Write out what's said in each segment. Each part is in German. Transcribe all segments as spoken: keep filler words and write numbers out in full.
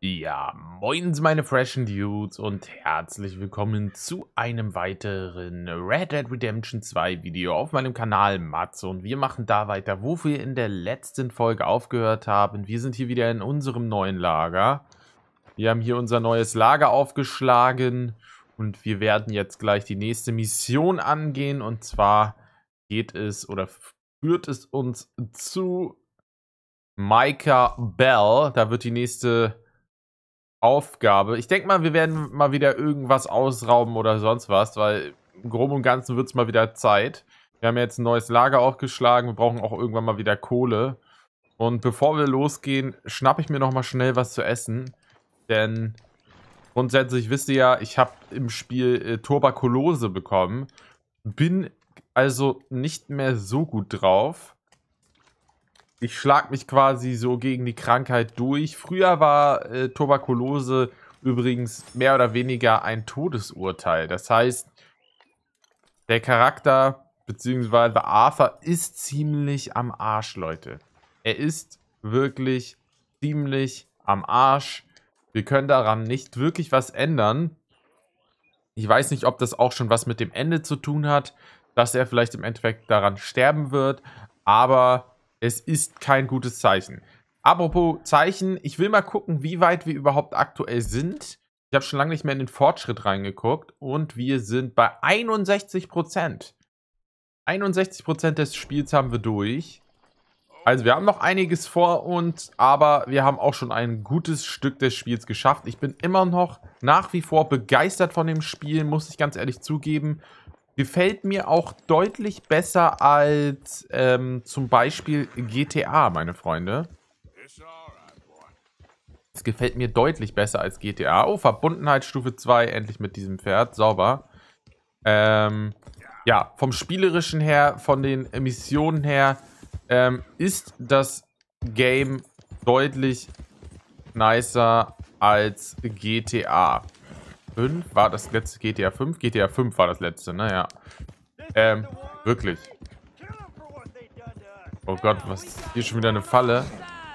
Ja, moin meine freshen Dudes und herzlich willkommen zu einem weiteren Red Dead Redemption zwei Video auf meinem Kanal Matze. Und wir machen da weiter, wo wir in der letzten Folge aufgehört haben. Wir sind hier wieder in unserem neuen Lager. Wir haben hier unser neues Lager aufgeschlagen und wir werden jetzt gleich die nächste Mission angehen. Und zwar geht es oder führt es uns zu Micah Bell. Da wird die nächste Aufgabe. Ich denke mal, wir werden mal wieder irgendwas ausrauben oder sonst was, weil im Groben und Ganzen wird es mal wieder Zeit. Wir haben jetzt ein neues Lager aufgeschlagen, wir brauchen auch irgendwann mal wieder Kohle. Und bevor wir losgehen, schnappe ich mir noch mal schnell was zu essen. Denn grundsätzlich wisst ihr ja, ich habe im Spiel äh, Tuberkulose bekommen. Bin also nicht mehr so gut drauf. Ich schlag mich quasi so gegen die Krankheit durch. Früher war äh, Tuberkulose übrigens mehr oder weniger ein Todesurteil. Das heißt, der Charakter bzw. Arthur ist ziemlich am Arsch, Leute. Er ist wirklich ziemlich am Arsch. Wir können daran nicht wirklich was ändern. Ich weiß nicht, ob das auch schon was mit dem Ende zu tun hat, dass er vielleicht im Endeffekt daran sterben wird, aber es ist kein gutes Zeichen. Apropos Zeichen, ich will mal gucken, wie weit wir überhaupt aktuell sind. Ich habe schon lange nicht mehr in den Fortschritt reingeguckt und wir sind bei einundsechzig Prozent. einundsechzig Prozent des Spiels haben wir durch. Also wir haben noch einiges vor uns, aber wir haben auch schon ein gutes Stück des Spiels geschafft. Ich bin immer noch nach wie vor begeistert von dem Spiel, muss ich ganz ehrlich zugeben. Gefällt mir auch deutlich besser als ähm, zum Beispiel G T A, meine Freunde. Es gefällt mir deutlich besser als G T A. Oh, Verbundenheitsstufe zwei, endlich mit diesem Pferd. Sauber. Ähm, ja, vom Spielerischen her, von den Missionen her, ähm, ist das Game deutlich nicer als G T A. fünf war das letzte G T A fünf? G T A fünf war das letzte, naja. Ähm, wirklich. Oh Gott, was ist hier schon wieder eine Falle?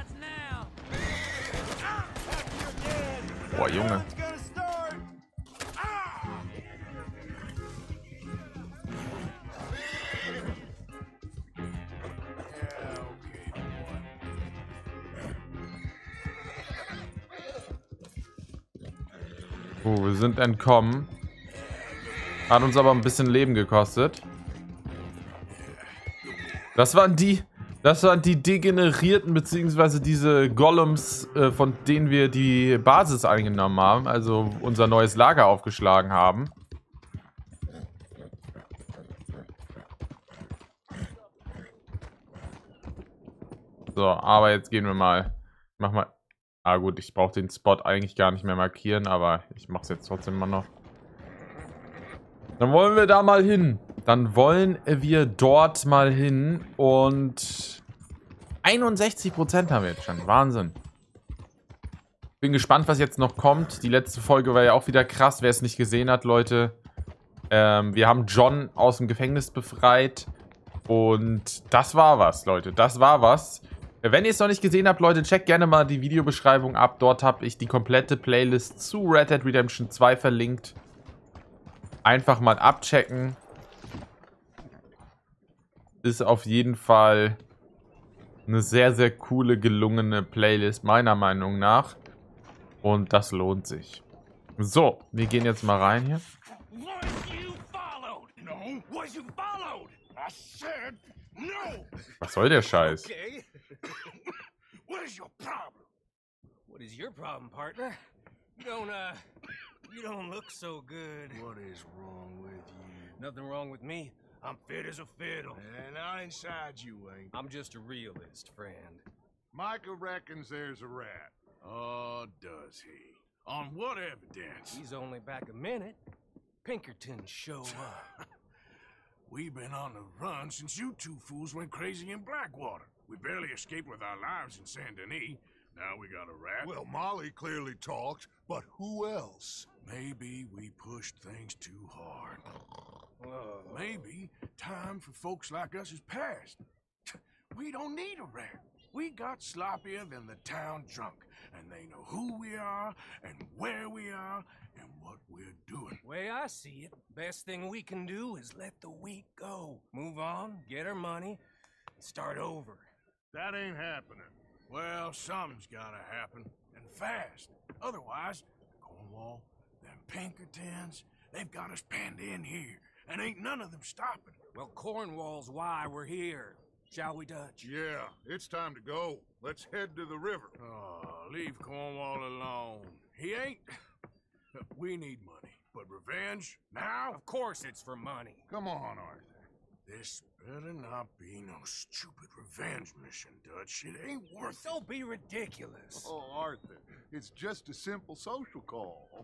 Boah, Junge. Oh, wir sind entkommen. Hat uns aber ein bisschen Leben gekostet. Das waren die, das waren die Degenerierten, beziehungsweise diese Golems, äh, von denen wir die Basis eingenommen haben, also unser neues Lager aufgeschlagen haben. So, aber jetzt gehen wir mal. Mach mal. Ah gut, ich brauche den Spot eigentlich gar nicht mehr markieren, aber ich mache es jetzt trotzdem mal noch. Dann wollen wir da mal hin. Dann wollen wir dort mal hin und einundsechzig Prozent haben wir jetzt schon. Wahnsinn. Bin gespannt, was jetzt noch kommt. Die letzte Folge war ja auch wieder krass, wer es nicht gesehen hat, Leute. Ähm, wir haben John aus dem Gefängnis befreit. Und das war was, Leute. Das war was. Wenn ihr es noch nicht gesehen habt, Leute, checkt gerne mal die Videobeschreibung ab. Dort habe ich die komplette Playlist zu Red Dead Redemption zwei verlinkt. Einfach mal abchecken. Ist auf jeden Fall eine sehr, sehr coole, gelungene Playlist, meiner Meinung nach. Und das lohnt sich. So, wir gehen jetzt mal rein hier. Was soll der Scheiß? What is your problem? What is your problem, partner? You don't, uh, you don't look so good. What is wrong with you? Nothing wrong with me. I'm fit as a fiddle. And I inside you ain't. I'm just a realist, friend. Micah reckons there's a rat. Oh, does he? On what evidence? He's only back a minute. Pinkerton show up. We've been on the run since you two fools went crazy in Blackwater. We barely escaped with our lives in Saint Denis. Now we got a rat. Well, Molly clearly talked, but who else? Maybe we pushed things too hard. Whoa. Maybe time for folks like us is past. We don't need a rat. We got sloppier than the town drunk, and they know who we are, and where we are, and what we're doing. Way I see it, best thing we can do is let the week go. Move on, get our money, and start over. That ain't happening. Well, something's gotta happen, and fast. Otherwise, Cornwall, them Pinkertons, they've got us penned in here, and ain't none of them stopping. Well, Cornwall's why we're here. Shall we, Dutch? Yeah, it's time to go. Let's head to the river. Oh, leave Cornwall alone. He ain't... We need money, but revenge, now? Of course it's for money. Come on, Arthur. This better not be no stupid revenge mission, Dutch. It ain't worth it. Don't be ridiculous. Oh, Arthur, it's just a simple social call.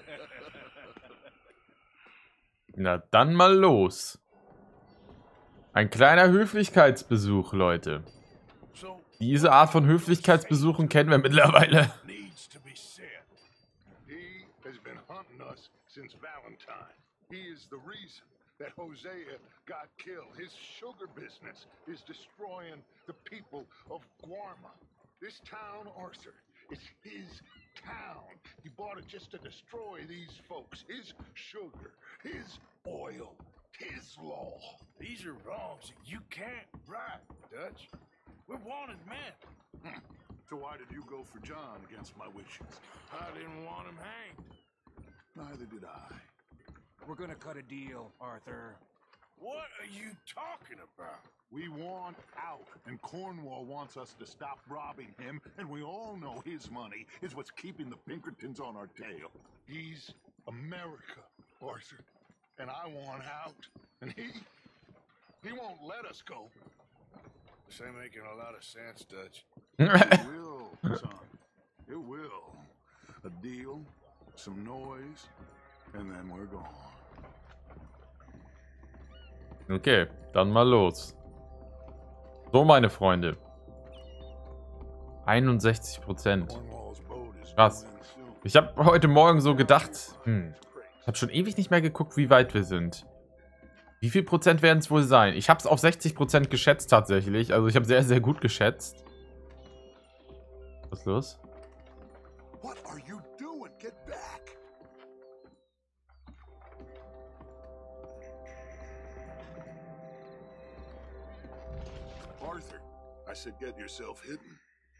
Na, dann mal los. Ein kleiner Höflichkeitsbesuch, Leute. So, Diese Art von Höflichkeitsbesuchen kennen wir mittlerweile. needs to be said. He has been hunting us since Valentine. He is the reason that Hosea got killed. His sugar business is destroying the people of Guarma. This town, Arthur, is his town. He bought it just to destroy these folks. His sugar, his oil, his law. These are wrongs that you can't right, Dutch. We're wanted men. Hmm. So why did you go for John against my wishes? I didn't want him hanged. Neither did I. We're gonna cut a deal, Arthur. What are you talking about? We want out, and Cornwall wants us to stop robbing him, and we all know his money is what's keeping the Pinkertons on our tail. He's America, Arthur, and I want out, and he, he won't let us go. This ain't making a lot of sense, Dutch. It will, son. It will. A deal, some noise, and then we're gone. Okay, dann mal los. So, meine Freunde. einundsechzig Prozent. Cornwall's boat is Krass. going in soon. Ich habe heute Morgen so gedacht, hm, ich habe schon ewig nicht mehr geguckt, wie weit wir sind. Wie viel Prozent werden es wohl sein? Ich habe es auf sechzig Prozent geschätzt tatsächlich. Also ich habe sehr, sehr gut geschätzt. Was ist los? What are you doing? Get back! Arthur, I said get yourself hidden.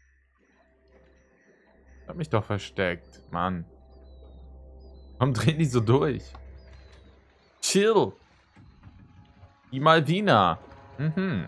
Ich hab mich doch versteckt. Mann. Warum drehen die so durch? Chill. Die Malvina. Mhm.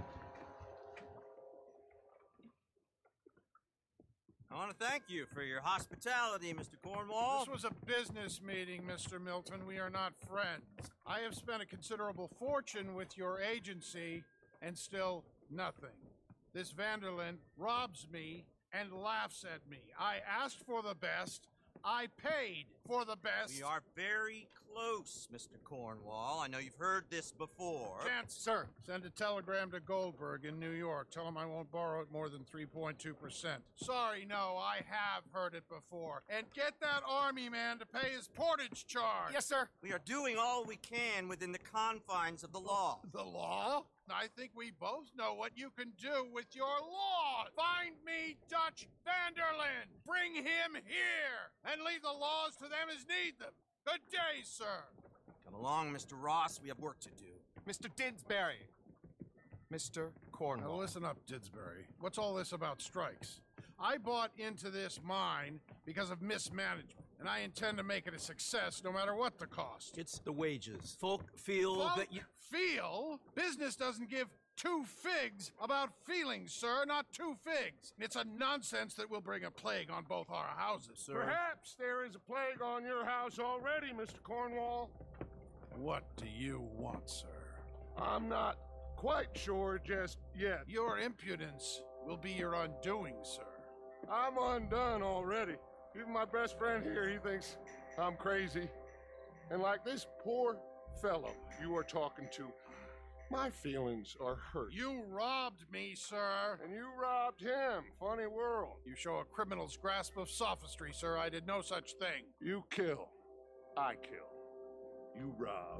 I want to thank you for your hospitality, Mister Cornwall. This was a business meeting, Mister Milton. We are not friends. I have spent a considerable fortune with your agency, and still nothing. This Vanderlyn robs me and laughs at me. I asked for the best. I paid for the best. We are very close, Mister Cornwall. I know you've heard this before. Chance, sir. Send a telegram to Goldberg in New York. Tell him I won't borrow it more than three point two percent. Sorry, no, I have heard it before. And get that army man to pay his portage charge. Yes, sir. We are doing all we can within the confines of the law. The law? I think we both know what you can do with your law. Find me Dutch Vanderlyn. Bring him here and leave the laws to them as need them. Good day, sir. Come along, Mister Ross. We have work to do. Mister Didsbury. Mister Now Cornwall. listen up, Didsbury. What's all this about strikes? I bought into this mine because of mismanagement, and I intend to make it a success no matter what the cost. It's the wages. Folk feel Folk that you... feel? Business doesn't give two figs about feelings, sir, not two figs. It's a nonsense that will bring a plague on both our houses, sir. Perhaps there is a plague on your house already, Mister Cornwall. What do you want, sir? I'm not quite sure just yet. Your impudence will be your undoing, sir. I'm undone already. Even my best friend here, he thinks I'm crazy. And like this poor fellow you are talking to, my feelings are hurt. You robbed me, sir. And you robbed him. Funny world. You show a criminal's grasp of sophistry, sir. I did no such thing. You kill. I kill. You rob.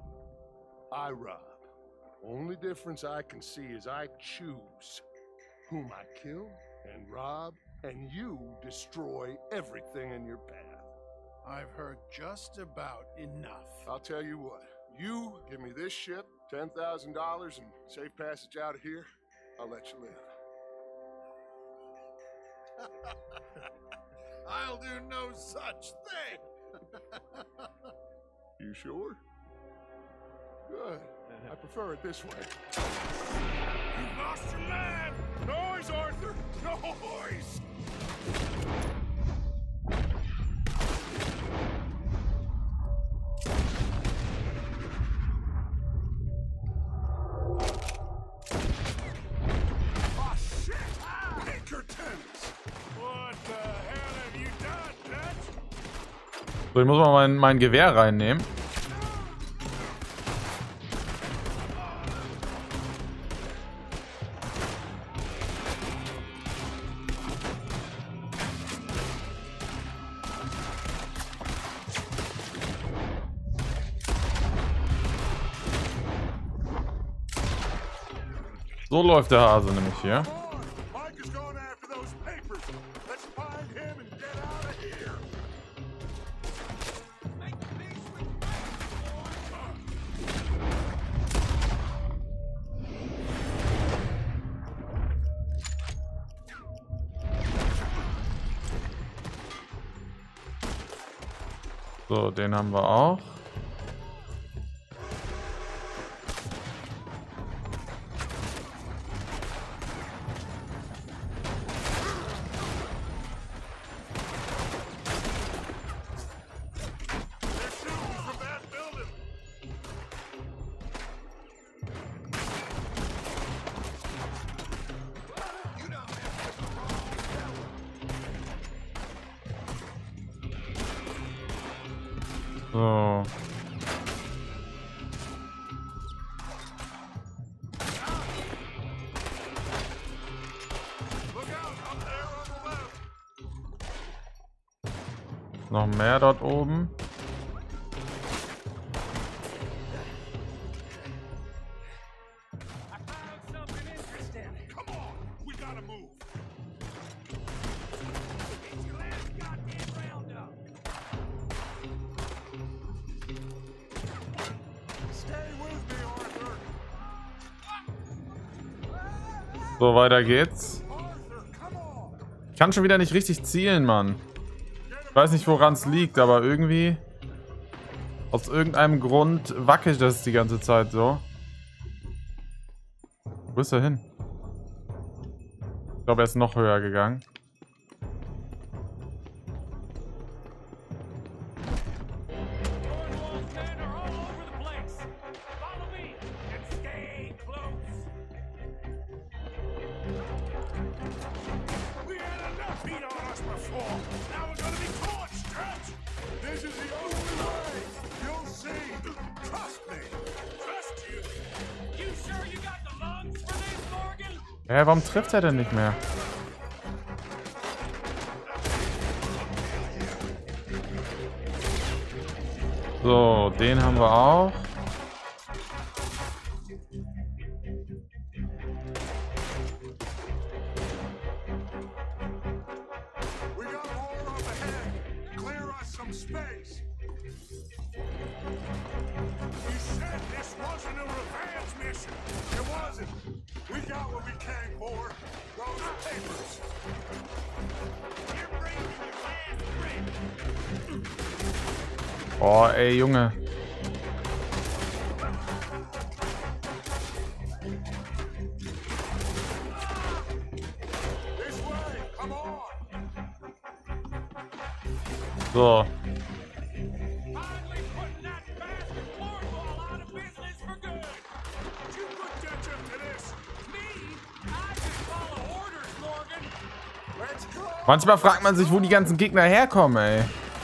I rob. Only difference I can see is I choose whom I kill and rob, and you destroy everything in your path. I've heard just about enough. I'll tell you what, you give me this ship, ten thousand dollars, and safe passage out of here, I'll let you live. I'll do no such thing. You sure? Good. I prefer it this way. You lost your man! Noise, Arthur! Noise! Oh, shit! Pinkertons! What the hell have you done, Dutch? So, ich muss mal mein, mein Gewehr reinnehmen. So läuft der Hase nämlich hier. Mike is going after those papers. Let's find him and get out of here. So, den haben wir auch. So. Noch mehr dort oben. So, weiter geht's. Ich kann schon wieder nicht richtig zielen, Mann. Ich weiß nicht, woran es liegt, aber irgendwie... Aus irgendeinem Grund wackelt das die ganze Zeit so. Wo ist er hin? Ich glaube, er ist noch höher gegangen. Hä, warum trifft er denn nicht mehr? So, den haben wir auch. Oh, ey, Junge. So. Manchmal fragt man sich, wo die ganzen Gegner herkommen, ey.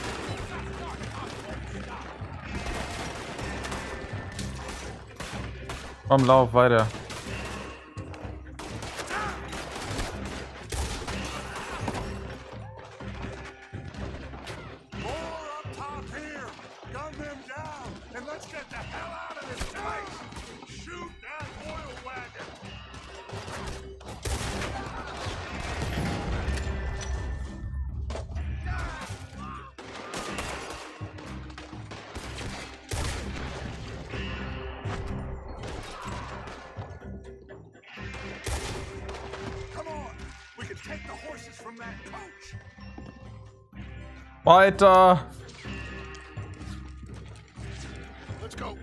Komm, lauf weiter. Weiter. Let's go.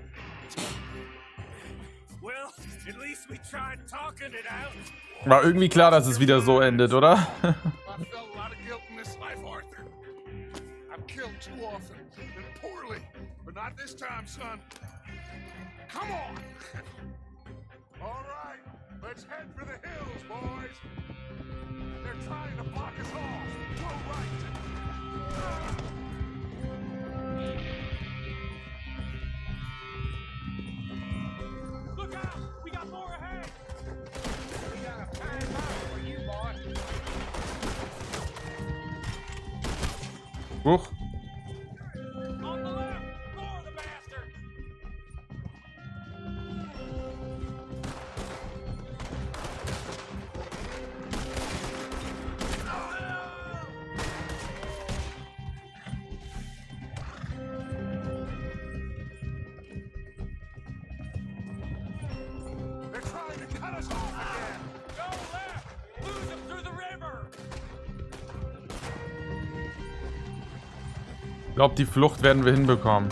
Well, at least we tried talking it out. War irgendwie klar, dass es wieder so endet, oder? I felt a lot of guilt in this life, Arthur. I've killed too often and poorly, but not this time, son. Come on. All right, let's head for the hills, boys. They're trying to block us off. Go right. Look out! We got more ahead! We got a time out for you, boy. Huch. On the left! More the bastard! They're trying to cut us off again. Go left! Lose them through the river! Ich glaube, die Flucht werden wir hinbekommen.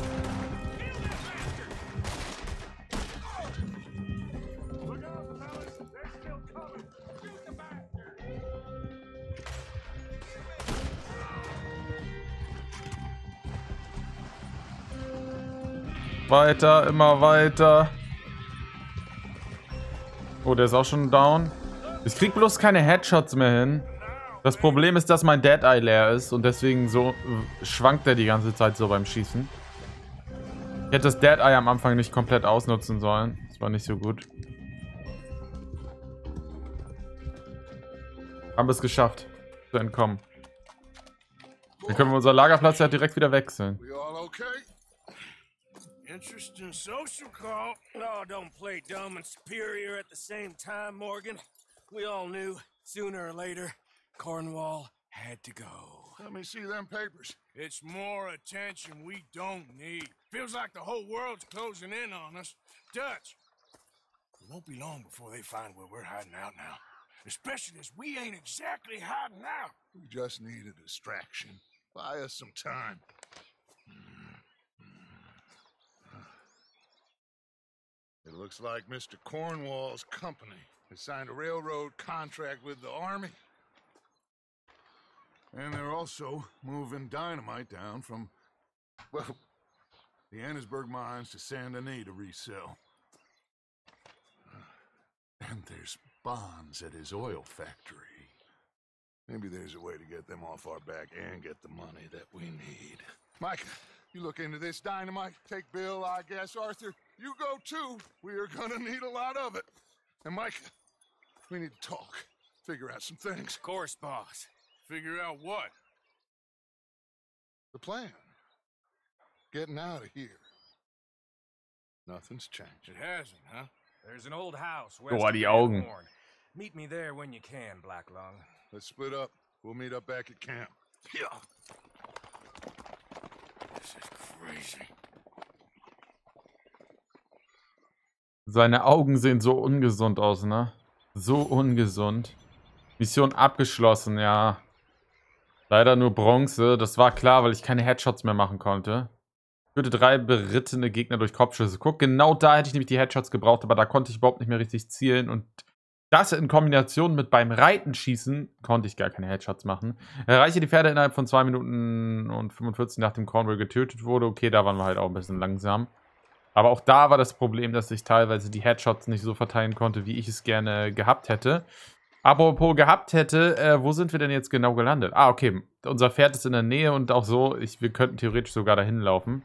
Look out, fellas. They're still coming. Shoot the bastard. Weiter, immer weiter. Oh, der ist auch schon down. Ich krieg bloß keine Headshots mehr hin. Das Problem ist, dass mein Dead Eye leer ist und deswegen so äh, schwankt er die ganze Zeit so beim Schießen. Ich hätte das Dead Eye am Anfang nicht komplett ausnutzen sollen. Das war nicht so gut. Haben wir es geschafft, zu entkommen. Dann können wir unser Lagerplatz ja direkt wieder wechseln. We all okay? Interesting social call. Oh, don't play dumb and superior at the same time, Morgan. We all knew, sooner or later, Cornwall had to go. Let me see them papers. It's more attention we don't need. Feels like the whole world's closing in on us. Dutch, it won't be long before they find where we're hiding out now. Especially as we ain't exactly hiding out. We just need a distraction. Buy us some time. It looks like Mister Cornwall's company has signed a railroad contract with the army. And they're also moving dynamite down from, well, the Annesburg mines to Saint Denis to resell. And there's bonds at his oil factory. Maybe there's a way to get them off our back and get the money that we need. Mike, you look into this dynamite. Take Bill, I guess. Arthur, you go too. We are gonna need a lot of it. And Mike, we need to talk. Figure out some things. Of course, boss. Figure out what? The plan. Getting out of here. Nothing's changed. It hasn't, huh? There's an old house west Boah, of die Van Augen. Horn. Meet me there when you can, Blacklung. Let's split up. We'll meet up back at camp. Yeah. This is crazy. Seine Augen sehen so ungesund aus, ne? So ungesund. Mission abgeschlossen, ja. Leider nur Bronze. Das war klar, weil ich keine Headshots mehr machen konnte. Führte drei berittene Gegner durch Kopfschüsse. Guck, genau da hätte ich nämlich die Headshots gebraucht, aber da konnte ich überhaupt nicht mehr richtig zielen. Und das in Kombination mit beim Reiten schießen, konnte ich gar keine Headshots machen. Erreiche die Pferde innerhalb von zwei Minuten und fünfundvierzig, nachdem Cornwall getötet wurde. Okay, da waren wir halt auch ein bisschen langsam. Aber auch da war das Problem, dass ich teilweise die Headshots nicht so verteilen konnte, wie ich es gerne gehabt hätte. Apropos gehabt hätte, äh, wo sind wir denn jetzt genau gelandet? Ah, okay, unser Pferd ist in der Nähe und auch so, ich, wir könnten theoretisch sogar dahin laufen.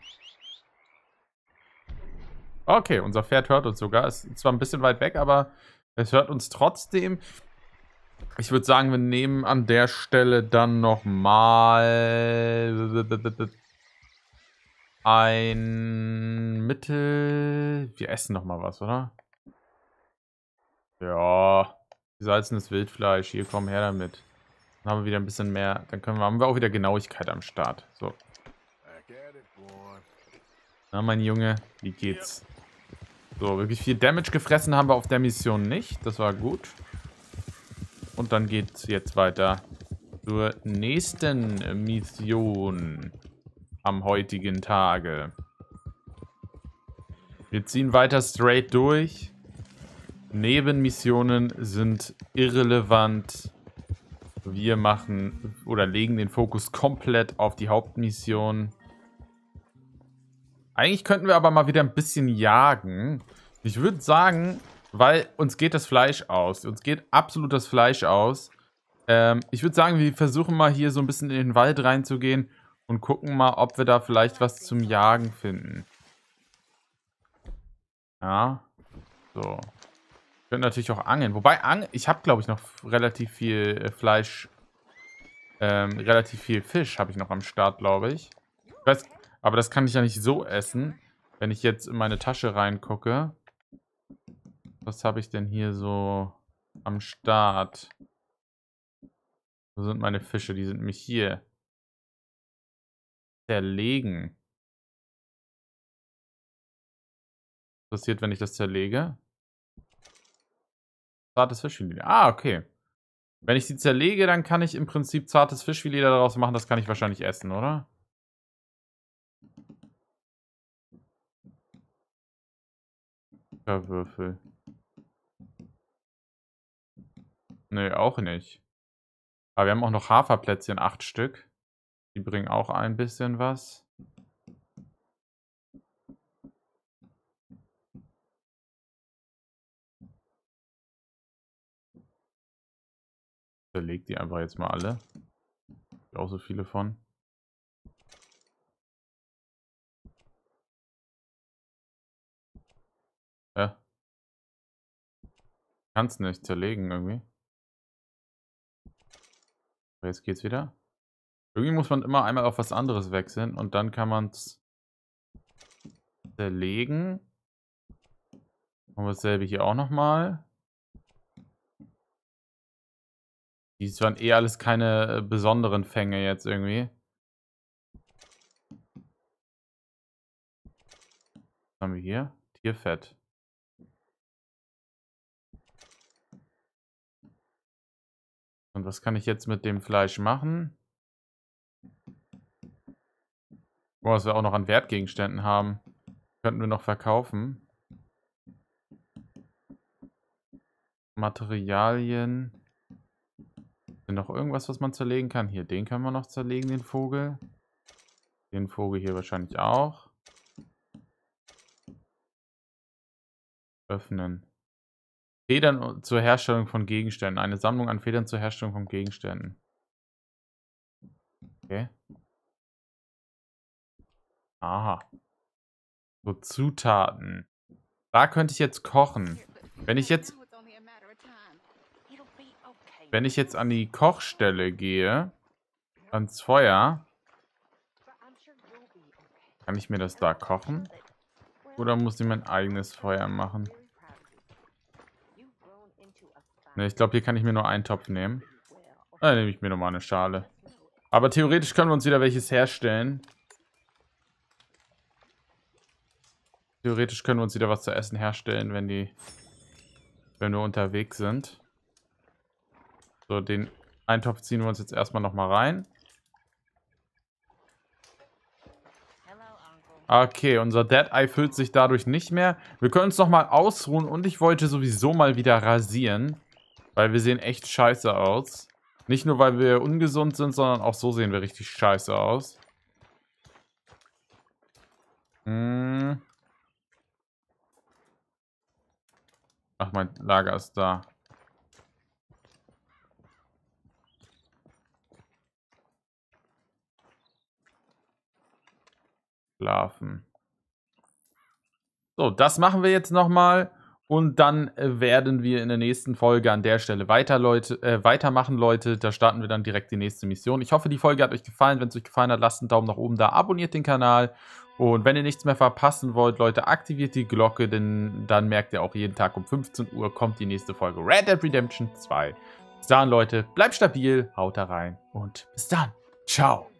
Okay, unser Pferd hört uns sogar. Ist zwar ein bisschen weit weg, aber es hört uns trotzdem. Ich würde sagen, wir nehmen an der Stelle dann nochmal ein Mittel. Wir essen nochmal was, oder? Ja. Gesalzenes Wildfleisch. Hier, komm her damit. Dann haben wir wieder ein bisschen mehr. Dann können wir, haben wir auch wieder Genauigkeit am Start. So. Na, mein Junge, wie geht's? So, wirklich viel Damage gefressen haben wir auf der Mission nicht. Das war gut. Und dann geht's jetzt weiter zur nächsten Mission am heutigen Tage. Wir ziehen weiter straight durch. Nebenmissionen sind irrelevant. Wir machen oder legen den Fokus komplett auf die Hauptmission. Eigentlich könnten wir aber mal wieder ein bisschen jagen. Ich würde sagen, weil uns geht das Fleisch aus. Uns geht absolut das Fleisch aus. Ähm, ich würde sagen, wir versuchen mal hier so ein bisschen in den Wald reinzugehen und gucken mal, ob wir da vielleicht was zum Jagen finden. Ja, so. Wir können natürlich auch angeln. Wobei, Ang ich habe, glaube ich, noch relativ viel äh, Fleisch, ähm, relativ viel Fisch habe ich noch am Start, glaube ich. Ich weiß, aber das kann ich ja nicht so essen, wenn ich jetzt in meine Tasche reingucke. Was habe ich denn hier so am Start? Wo sind meine Fische? Die sind nämlich hier. Zerlegen. Was passiert, wenn ich das zerlege? Zartes Fischfilet. Ah, okay. Wenn ich sie zerlege, dann kann ich im Prinzip zartes Fischfilet daraus machen. Das kann ich wahrscheinlich essen, oder? Würfel. Nee, auch nicht. Aber wir haben auch noch Haferplätzchen, acht Stück. Die bringen auch ein bisschen was. Zerlegt die einfach jetzt mal alle. Ich auch so viele von. Ja. Kannst nicht zerlegen irgendwie. Aber jetzt geht's wieder. Irgendwie muss man immer einmal auf was anderes wechseln und dann kann man es zerlegen. Und dasselbe hier auch nochmal. Die waren eh alles keine besonderen Fänge jetzt irgendwie. Was haben wir hier? Tierfett. Und was kann ich jetzt mit dem Fleisch machen? Oh, was wir auch noch an Wertgegenständen haben. Könnten wir noch verkaufen. Materialien. Ist noch irgendwas, was man zerlegen kann? Hier, den können wir noch zerlegen, den Vogel. Den Vogel hier wahrscheinlich auch. Öffnen. Federn zur Herstellung von Gegenständen. Eine Sammlung an Federn zur Herstellung von Gegenständen. Okay. Aha. So, Zutaten. Da könnte ich jetzt kochen. Wenn ich jetzt... Wenn ich jetzt an die Kochstelle gehe, ans Feuer, kann ich mir das da kochen? Oder muss ich mein eigenes Feuer machen? Ne, ich glaube, hier kann ich mir nur einen Topf nehmen. Dann nehme ich mir nochmal eine Schale. Aber theoretisch können wir uns wieder welches herstellen. Theoretisch können wir uns wieder was zu essen herstellen, wenn die, wenn wir unterwegs sind. So, den Eintopf ziehen wir uns jetzt erstmal nochmal rein. Okay, unser Dead Eye füllt sich dadurch nicht mehr. Wir können uns nochmal ausruhen und ich wollte sowieso mal wieder rasieren. Weil wir sehen echt scheiße aus. Nicht nur, weil wir ungesund sind, sondern auch so sehen wir richtig scheiße aus. Hm. Ach, mein Lager ist da. Schlafen. So, das machen wir jetzt nochmal. Und dann äh, werden wir in der nächsten Folge an der Stelle weiter, Leute, äh, weitermachen, Leute. Da starten wir dann direkt die nächste Mission. Ich hoffe, die Folge hat euch gefallen. Wenn es euch gefallen hat, lasst einen Daumen nach oben da, abonniert den Kanal. Und wenn ihr nichts mehr verpassen wollt, Leute, aktiviert die Glocke, denn dann merkt ihr auch, jeden Tag um fünfzehn Uhr kommt die nächste Folge Red Dead Redemption zwei. Bis dann, Leute, bleibt stabil, haut da rein und bis dann. Ciao.